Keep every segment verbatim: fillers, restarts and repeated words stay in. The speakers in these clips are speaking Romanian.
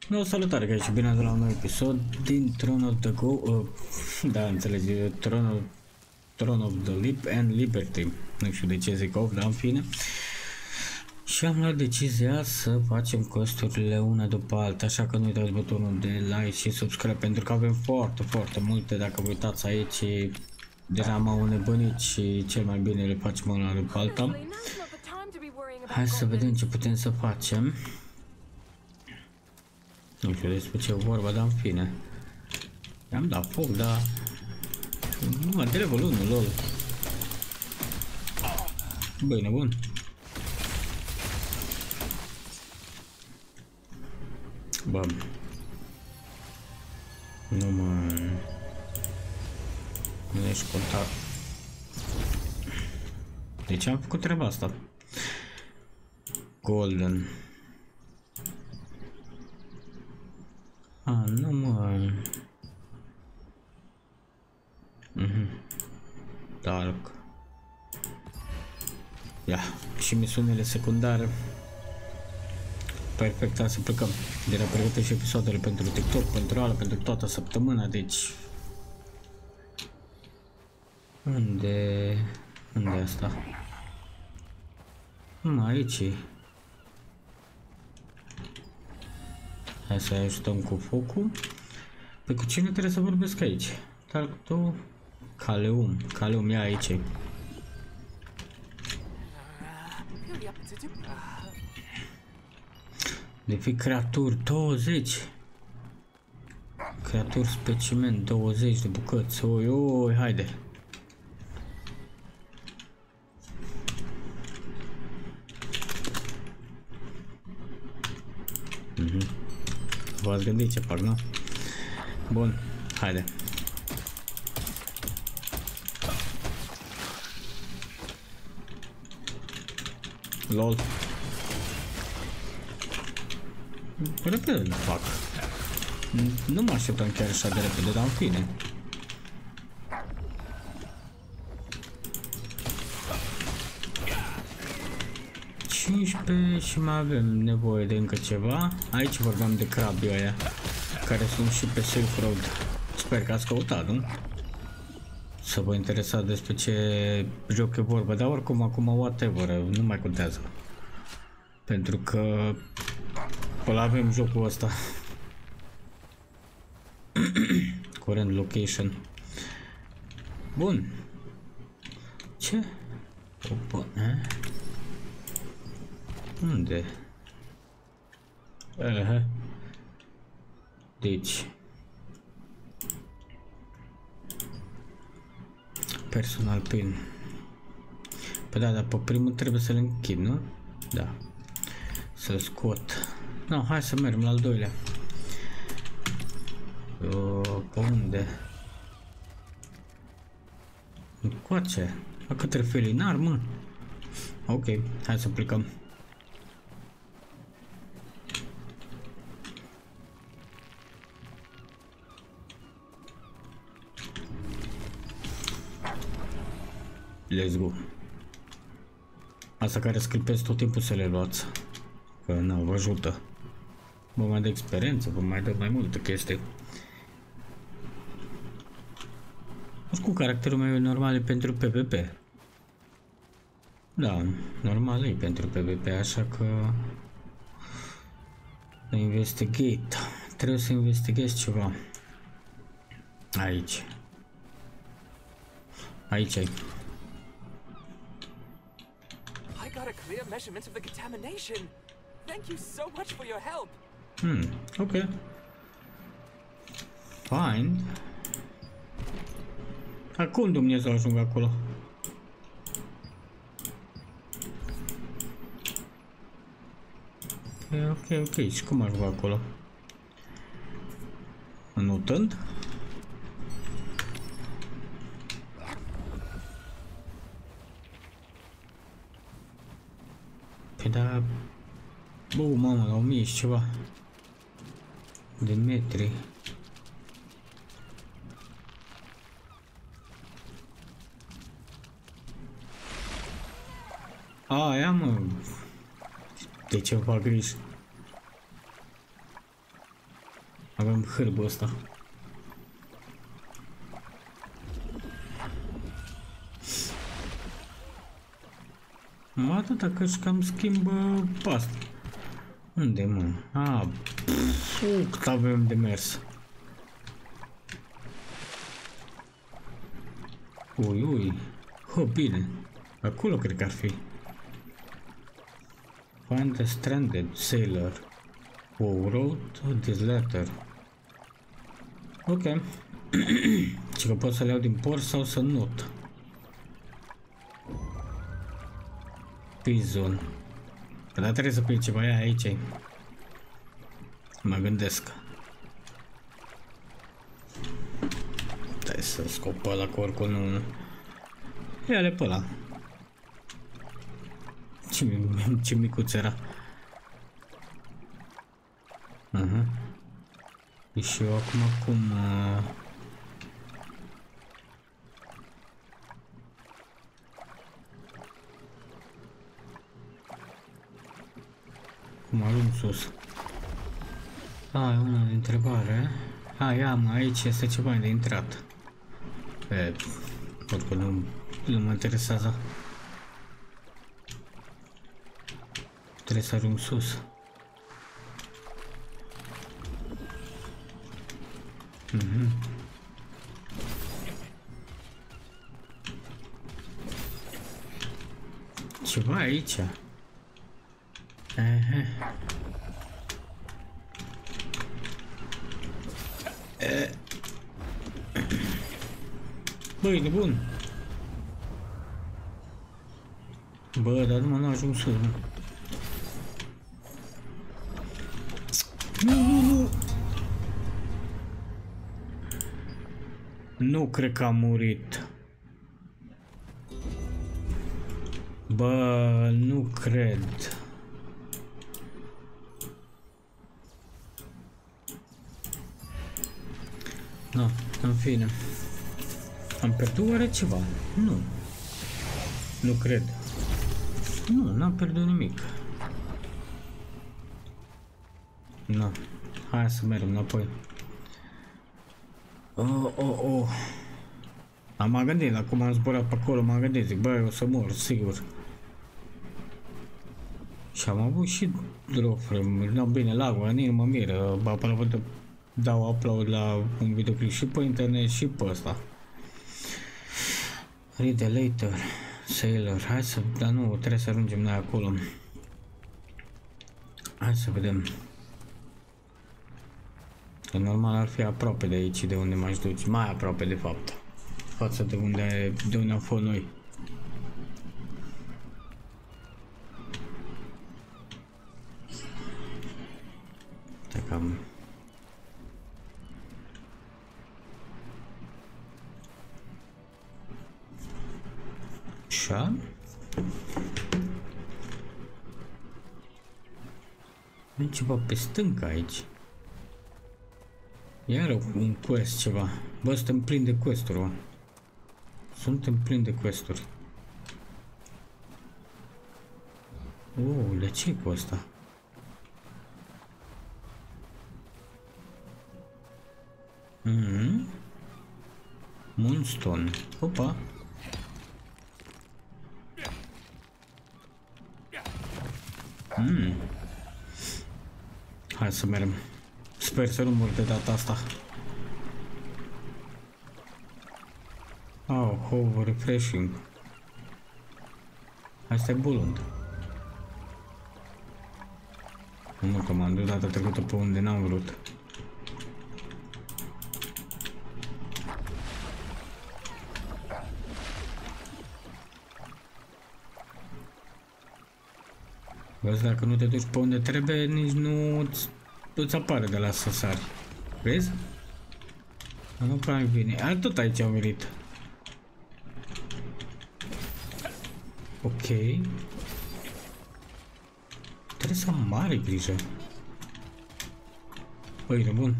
O salutare, că și bine ați la un nou episod din Throne of the Go... Uh, da, înțelegi, Throne of, Throne of the Lip and Liberty. Nu știu de ce zic of, dar în fine. Și am luat decizia să facem costurile una după alta, așa că nu uitați butonul de like și subscribe, pentru că avem foarte, foarte multe. Dacă vă uitați aici, deja m-au nebunit și cel mai bine le facem una după alta. Hai să vedem ce putem să facem. Nu știu despre ce vorba, dar în fine. I-am dat foc, dar... Nu, de level unu, lol. Băi, nebun. Bă. Nu mă... Nu ești contat. De ce am făcut treaba asta? Golden. A, nu mă... Mhm. Dark. Ia, și misiunile secundare. Perfect, hai să plecăm. Deja pregătesc și episoadele pentru TikTok, pentru ala, pentru toată săptămâna, deci... Unde... Unde e asta? Nu, aici e. Hai să ajutăm cu focul. Pe cu cine trebuie să vorbesc aici? Dar tu... Caleum. Caleum e aici. De fi creaturi douăzeci. Creaturi specimen douăzeci de bucăți. Oi, oi, haide. Mhm. V-ați gândit ce fac, nu? Bun, haide. Lol. Repede nu fac. Nu mă așteptam chiar așa de repede, dar în fine. cincisprezece și mai avem nevoie de încă ceva. Aici vorbeam de crabii ăia care sunt și pe Silk Road. Sper că ați căutat, nu? Să vă interesați despre ce joc e vorba, dar oricum acum whatever, nu mai contează. Pentru că îl avem jocul ăsta. Current location. Bun. Ce? Opa, eh? Unde? Aha. Deci personal pin. Păi da, dar pe primul trebuie să-l închid, nu? Da. Să-l scot. No, hai să mergem la al doilea. O, pe unde? Încoace? La către felinar, mă? Ok, hai să plecăm. Let's go. Asta care sclipesc tot timpul să le luați. Că nu, vă ajută. Vă mai dă experiență, vă mai dă mai multe chestii. Nu știu, caracterul meu e normal, e pentru PvP. Da, normal e pentru PvP, așa că... Investigate. Trebuie să investighez ceva. Aici. Aici ai. Clear measurements of the contamination. Thank you so much for your help. Hmm, okay. Fine. Acum Dumnezeu ajung acolo. E ok, ok. Și cum ajung acolo? Înutând? Păi da... Bă, mamă, la o mie și ceva de metri. A, ia mă. De ce fac griji? Avem hârbul ăsta. Mă atâta că și cam schimbă pasta. Unde, mă? A, pf, cât avem de mers. Ui, ui. Hă, bine. Acolo cred că ar fi. Find the stranded sailor who wrote this letter. Ok. Și că pot să le iau din port sau să not. Pizon. Dar trebuie să pui ceva aici. Mă gândesc. Stai să scop pe ăla, că oricum nu... Ia-le pe ăla. Ce, ce micuț era. Uh-huh. Și eu acum cum... Uh... Cum ajung sus? A, e una de întrebare. A, ia mă, aici este ceva de intrat. E, oricum nu, nu mă interesează. Trebuie să ajung sus. Mhm. Ceva aici. Ehe. E. Băi, nebun. Bă, dar nu m-am ajuns sus, nu. Nu, nu, nu. Nu cred că a murit. Bă, nu cred. No, în fine. Am pierdut oare ceva? Nu. Nu cred. Nu, n-am pierdut nimic. No. Hai să mergem înapoi. Oh, oh, oh. Am m-am gândit la cum am zburat pe acolo, m-am gândit, zic, băi, o să mor, sigur. Și am avut și drofrem, no, bine, lagul, nici nu mă miră, ba, până văd, dau upload la un videoclip și pe internet și pe ăsta. Read the later, sailor, hai să, dar nu, trebuie să ajungem noi acolo. Hai să vedem. Că normal ar fi aproape de aici, de unde m-aș duce, mai aproape de fapt, față de unde, de unde am fost noi. Dacă am... Așa? E ceva pe stâncă aici. Iar un quest ceva. Bă, suntem plini de quest-uri, bă. Suntem plini de quest-uri. Oh, de ce cu asta? Mhm. Moonstone. Opa. Mm. Hai să mergem. Sper să nu mor de data asta. Oh, how refreshing. Asta e bulund. Nu că m-am dus data trecută pe unde n-am vrut. Vezi, dacă nu te duci pe unde trebuie, nici nu îți, îți apare de la să sari. Vezi? Nu prea îmi vine. A, tot aici am venit. Ok. Trebuie să am mare grijă. Băi, nebun.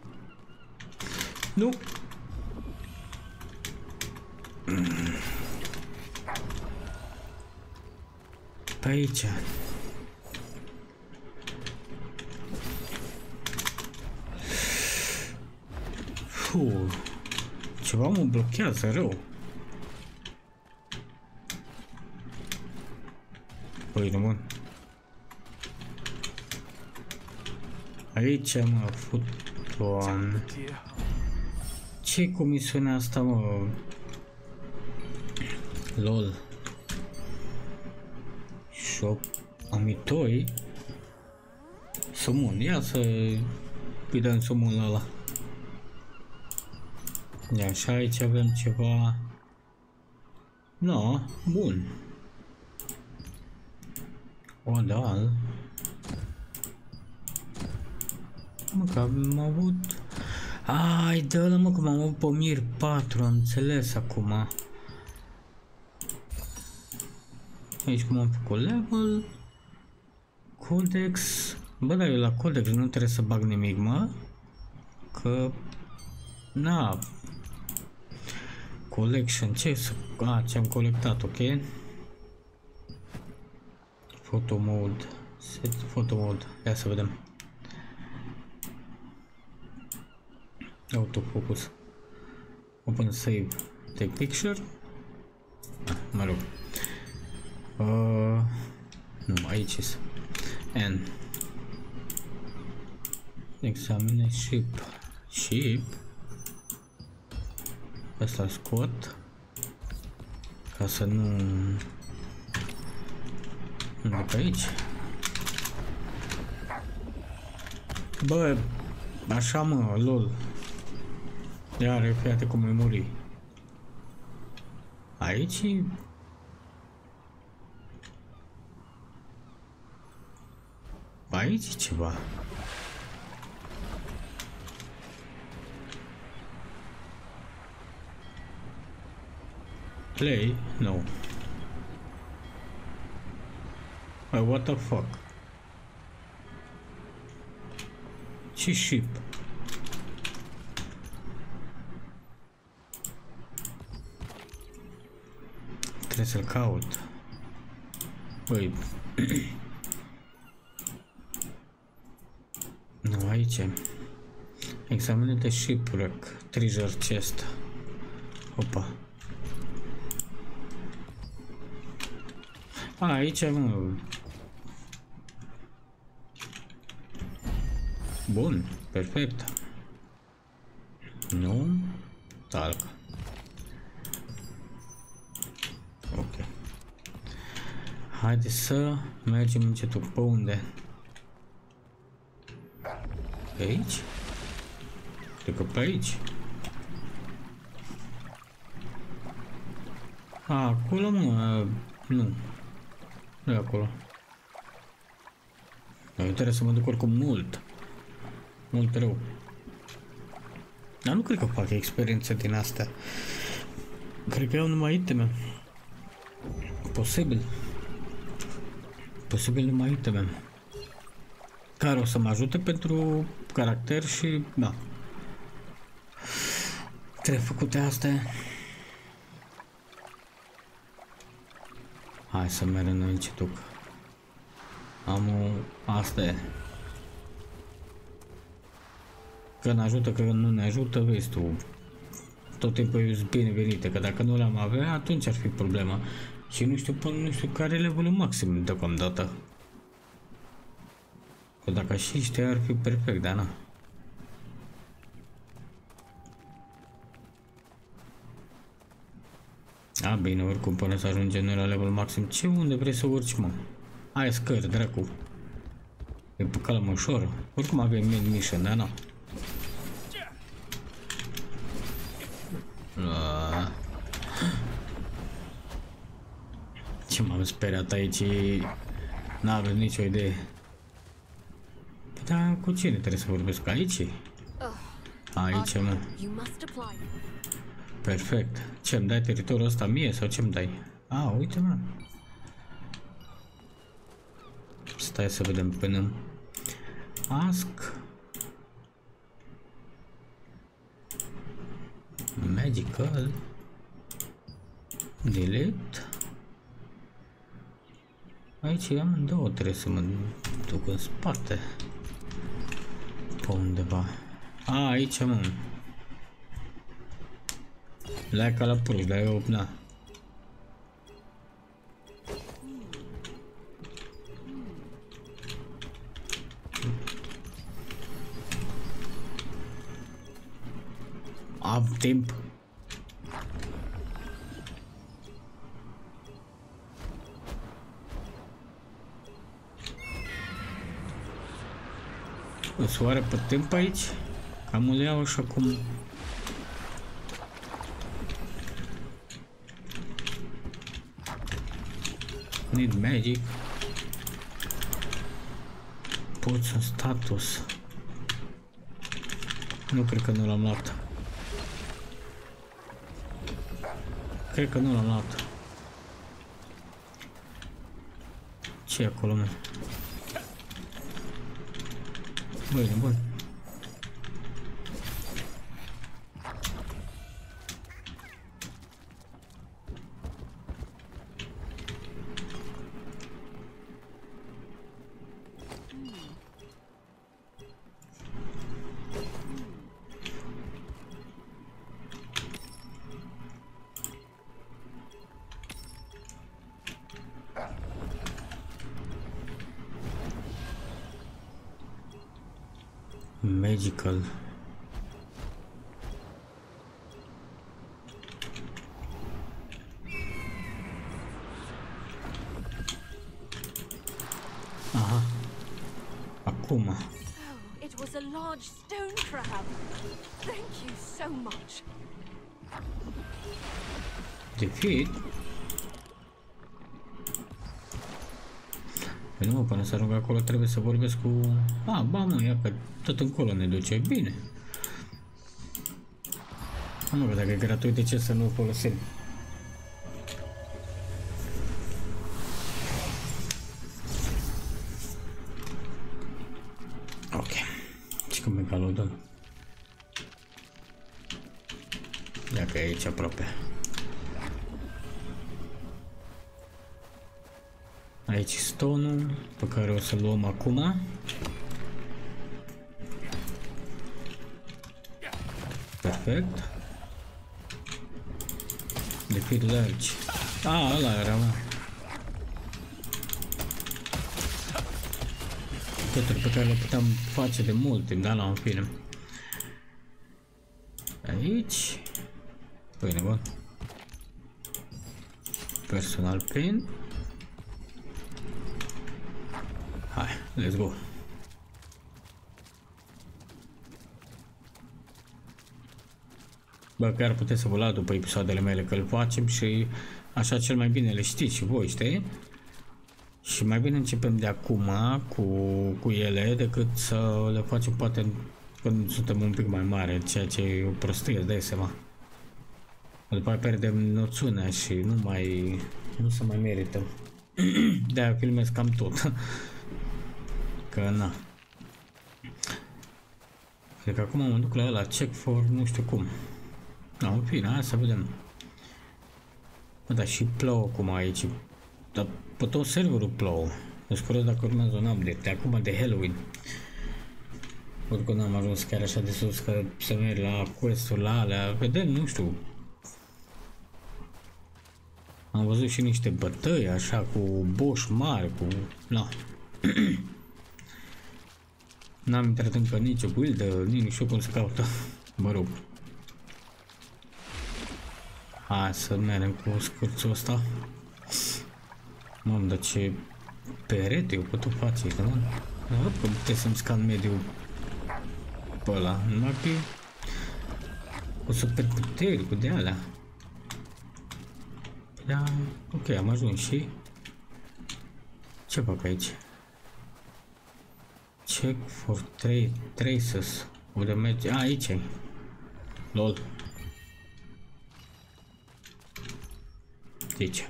Nu! Pe aici. Tu, ceva mă blochează rău. Păi, rămân. Aici mă fut, Doamne. Ce-i cu misiunea asta, mă? Lol. Shop amitoi. Sumun, ia să îi dăm sumun la ăla. Ia, și aici avem ceva. No, bun. O, da. Mă, că am avut... Ai, dă-l, mă, că m-am avut pe Mir patru, am înțeles acum. Aici cum am făcut level. Codex. Bă, dar eu la codex nu trebuie să bag nimic, mă. Că... Na. Collection, ce să... A, ce-am colectat, ok? Photo mode. Set photo mode. Ia să vedem. Autofocus. Open save. Take picture. Ah, mă rog. Uh, nu, aici este. N. Examine ship. Ship. Asta scot. Ca să nu... Nu duc aici. Bă, așa mă, lol. Iar, fiate cum îi muri. Aici... Aici ceva. Play? No. Oh, what the fuck? Ce ship? Trebuie să-l caut. Băi. Nu, aici. Examine de shipwreck. Treasure chest. Opa. A, aici, mă. Bun, perfect. Nu, talc. Ok. Haide să mergem încetul. Pe unde? Pe aici? Cred că pe aici. A, acolo, mă, nu. Nu e acolo. Eu trebuie să mă duc oricum mult. Mult rău. Dar nu cred că fac experiențe din astea. Cred că iau numai iteme. Posibil. Posibil numai iteme. Care o să mă ajute pentru caracter și... da. Trebuie făcute astea. Hai să mergem noi ce duc. Am o... asta e. Că ne ajută, că nu ne ajută, vezi tu. Tot timpul e binevenite, că dacă nu le-am avea, atunci ar fi problema. Și nu știu până nu știu care e levelul maxim deocamdată. Că dacă și știa ar fi perfect, dar na. A, bine, oricum până să ajungem noi la level maxim. Ce, unde vrei să urci, mă? Hai, scări, dracu. E pe cală mă ușor. Oricum avem main mission, da, na. Ce m-am speriat aici? N-aveți nicio idee. Dar cu cine trebuie să vorbesc? Aici? Aici, mă. Perfect. Ce-mi dai teritoriul ăsta mie sau ce-mi dai? A, uite, mă. Stai să vedem până. Ask. Magical. Delete. Aici am două, trebuie să mă duc în spate. Pe undeva. A, aici, mă. La ca la pruș, dar eu, na. Am timp. O soare pe timp aici? Cam îl iau așa cum... Need magic. Poți un status. Nu cred că nu l-am luat. Cred că nu l-am luat. Ce e acolo, mă? Băi, bun. Magical. Aha. Acum. Oh, it was a large stone crab. Thank you so much. Defeat. Păi nu, până să ajung acolo trebuie să vorbesc cu... A, ba mă, ia că tot încolo ne duce. Bine. Nu, că dacă e gratuit, de ce să nu folosim? Ok. Și cum megalodon? Dacă e aici aproape. Aici stone-ul pe care o să-l luăm acum. Perfect. De fir largi. A, ăla era, mă. Cături pe care le puteam face de mult timp, dar la un film. Aici. Păi bun. Personal pin. Hai, let's go. Bă, chiar puteți să vă luați după episoadele mele că îl facem și așa cel mai bine le știți și voi, știi? Și mai bine începem de acum cu, cu ele decât să le facem poate când suntem un pic mai mari, ceea ce e o prostie, îți dai seama. După aia pierdem noțiunea și nu mai, nu se mai merită. De-aia filmez cam tot. Că na. Cred că acum mă duc la ăla, check for nu știu cum. Da, în fine, hai să vedem. Bă, dar și plouă cum aici. Dar pe tot serverul plouă. Îți curios dacă urmează un update de acum de Halloween. Pentru că n-am ajuns chiar așa de sus că să merg la quest-uri la alea. Vedem, nu știu. Am văzut și niște bătăi așa cu boși mari, cu... Na. N-am intrat încă nicio build, nici nu știu cum se caută. Mă rog. Hai să mergem cu scârțul ăsta. Mamă, dar ce perete eu pot face, da? Nu văd că puteți să-mi scan mediul pe ăla. Numai că o superputeri cu de alea. Da, ok, am ajuns și... Ce fac aici? Check for tra traces. Unde merge? A, aici e. Lol. Aici.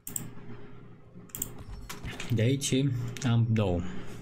De aici am două.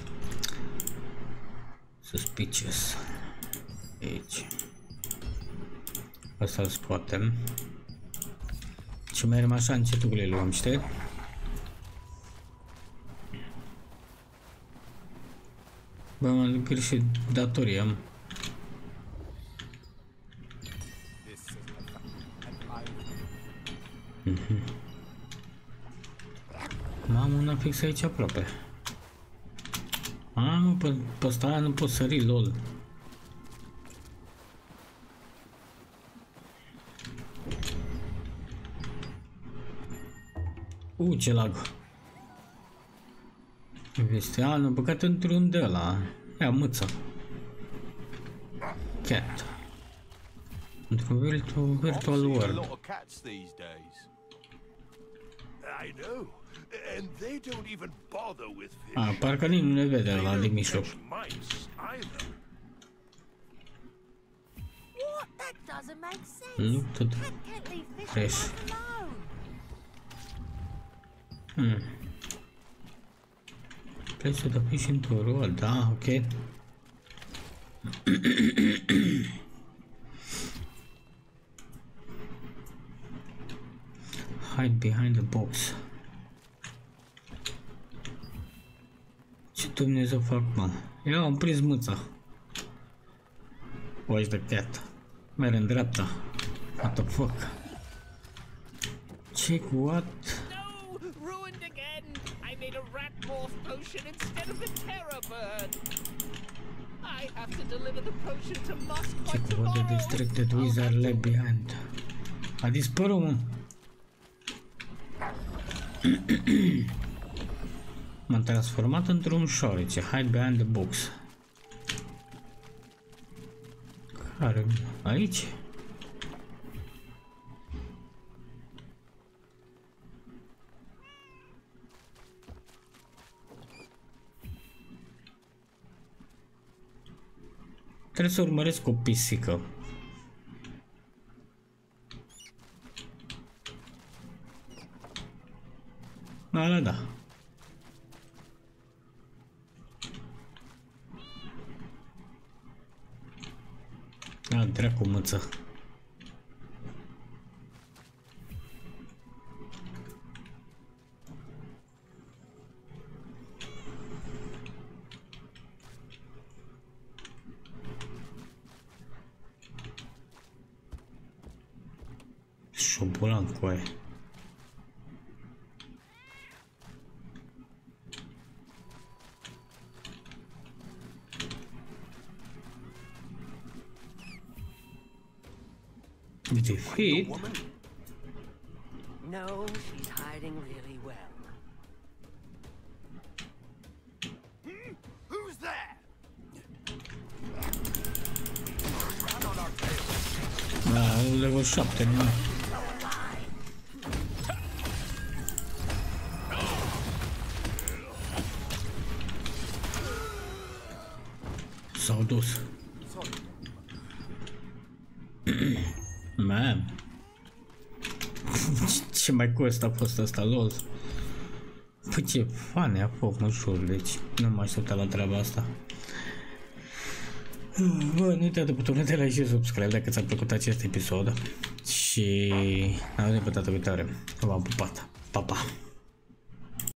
Suspicious. Aici. Asta-l scoatem. Și mergem așa încetul cu le luăm, știi? Bă, m-am greșit datoria. Mhm. Mamă, una fix aici aproape. Mamă, pe, pe ăsta aia nu pot sări, lol. U, ce lag. Este, a, n-am băgat într-un de ăla. Ia, mâța. Cat. Într-un virtual, virtual world. A, parcă nici nu ne vede la din mijloc. Luptă de fresh. Hmm. Place the fish into a roll, da, ok. Hide behind the box. Ce Dumnezeu fac, mă? Eu am prins mâța. Watch the cat. Merg în dreapta. What the fuck? Check what? No! Ruined again! I made a rat morph potion instead of the terror bird. I have to deliver the potion to Musk by Check what the tomorrow. distracted wizard left behind. A dispărut, mă. M-am transformat într-un șoarece. Hide behind the box. Care? Aici? Trebuie să urmăresc o pisică. Da, da. A, dracu mâță. Șobolan cu aia. Defeat? No, she's hiding really well. Hmm? Who's there? Da, level șapte, nu? S-au dus. Man. Ce mai cost a fost ăsta, lol. Păi ce fane a fost, mă jur, deci nu mă aștepta la treaba asta. Bă, nu uita de butonul de like și subscribe dacă ți-a plăcut acest episod. Și ne vedem pe data viitoare. V-am pupat. Pa, pa!